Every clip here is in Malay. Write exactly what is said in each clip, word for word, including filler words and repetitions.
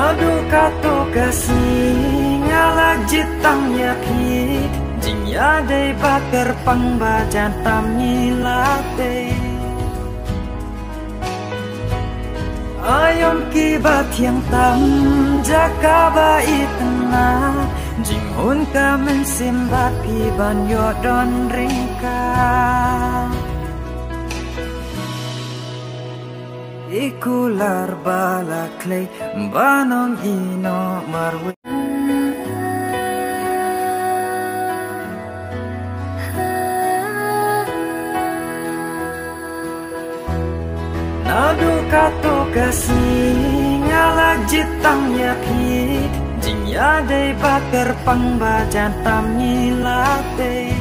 Nadu kato kasih ngalah jitang yakit Jinya day bakar pangbajan tam nyilate Ayom kibat yang tam jaka bai tenang Jinghun ka mensimbat kiban yodon ringka Ikular balaklay banong ino marwe Nadu kato kasih ngalah jitang yakit Jinya day bakar pangbajan tam nyilate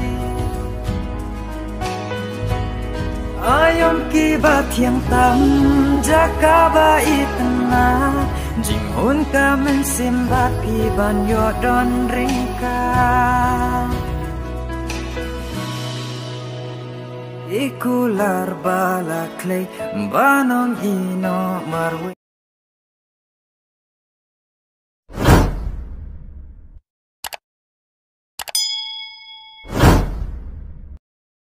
Ayom kibat yang tam jaka bai tenang Jinghun ka mensimbat kiban yodon ringka Ikular balaklay banong ino marwe